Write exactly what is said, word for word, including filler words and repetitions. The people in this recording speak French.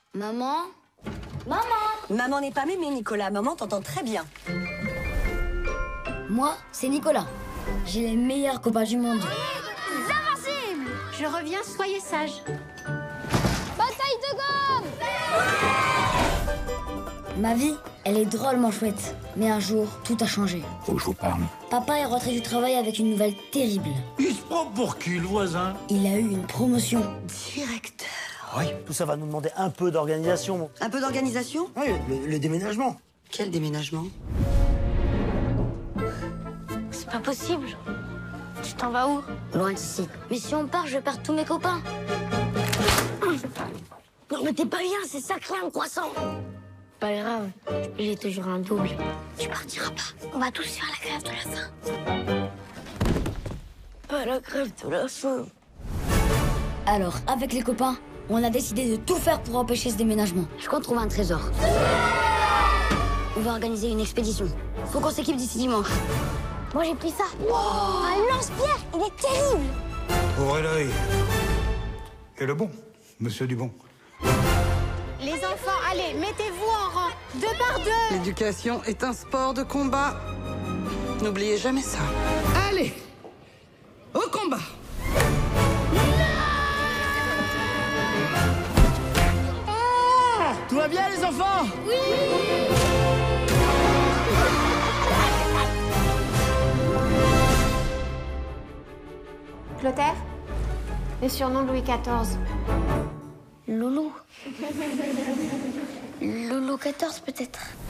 Maman? Maman? Maman n'est pas mémé, Nicolas. Maman t'entend très bien. Moi, c'est Nicolas. J'ai les meilleurs copains du monde. Invincible! Je reviens, soyez sages. Bataille de gomme! Ma vie, elle est drôlement chouette. Mais un jour, tout a changé. Faut que je vous parle. Papa est rentré du travail avec une nouvelle terrible. Il se prend pour qui, le voisin? Il a eu une promotion. Directeur. Oui, tout ça va nous demander un peu d'organisation. Un peu d'organisation? Oui, le, le déménagement. Quel déménagement? C'est pas possible. Tu t'en vas où? Loin d'ici. Mais si on part, je perds tous mes copains. Non, mais t'es pas bien, c'est sacré un croissant. Pas grave, j'ai toujours un double. Tu partiras pas. On va tous faire la grève de la faim. Pas la grève de la faim. Alors, avec les copains, on a décidé de tout faire pour empêcher ce déménagement. Je compte trouver un trésor. On va organiser une expédition. Faut qu'on s'équipe d'ici dimanche. Moi, j'ai pris ça. Wow. Un lance-pierre, il est terrible. Ouvrez l'œil. Et le bon, monsieur Dubon. Les enfants, allez, mettez-vous en rang, deux par deux. L'éducation est un sport de combat. N'oubliez jamais ça. Allez, au combat. Ah, tout va bien, les enfants? Oui. Clotaire, le surnom de Louis quatorze. Loulou. Loulou quatorze, peut-être.